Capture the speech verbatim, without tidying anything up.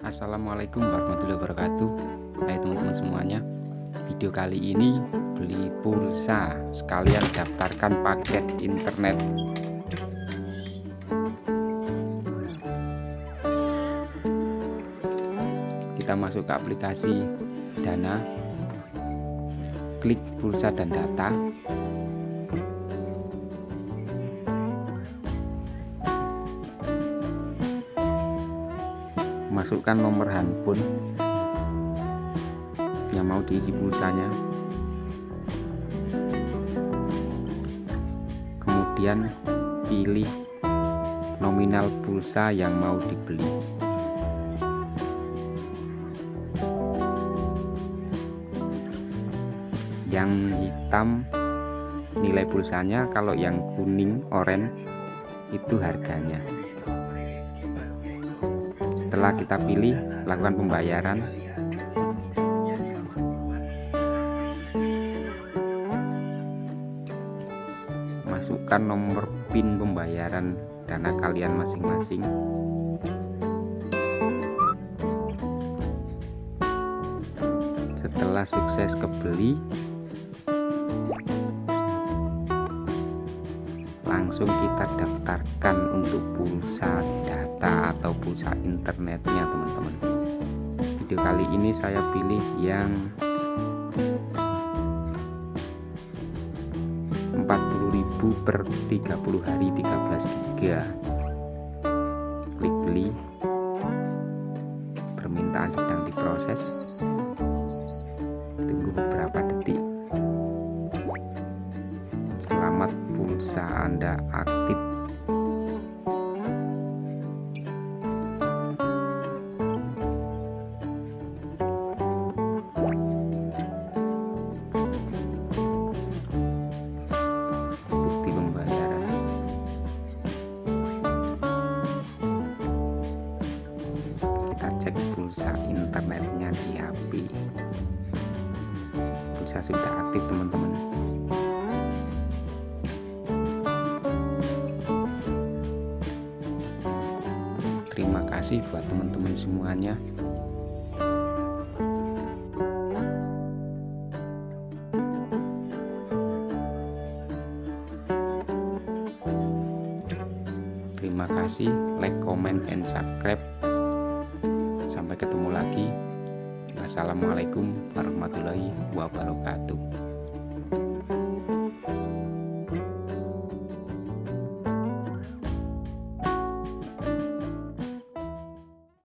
Assalamualaikum warahmatullahi wabarakatuh. Hai teman-teman semuanya, video kali ini beli pulsa sekalian daftarkan paket internet. Kita masuk ke aplikasi Dana, klik pulsa dan data. Masukkan nomor handphone yang mau diisi pulsanya, kemudian pilih nominal pulsa yang mau dibeli. Yang hitam nilai pulsanya, kalau yang kuning oranye itu harganya. Setelah kita pilih, lakukan pembayaran. Masukkan nomor PIN pembayaran Dana kalian masing-masing. Setelah sukses kebeli, langsung kita daftarkan untuk pulsa data atau pulsa internetnya teman-teman. Video kali ini saya pilih yang empat puluh ribu per tiga puluh hari tiga belas giga. Klik beli. Permintaan sedang diproses. Tunggu beberapa detik. Selamat, pulsa Anda aktif. Bukti pembayaran. Kita cek pulsa internetnya di H P. Pulsa sudah aktif teman-teman. Terima kasih buat teman-teman semuanya. Terima kasih, like, comment, and subscribe. Sampai ketemu lagi. Wassalamualaikum warahmatullahi wabarakatuh.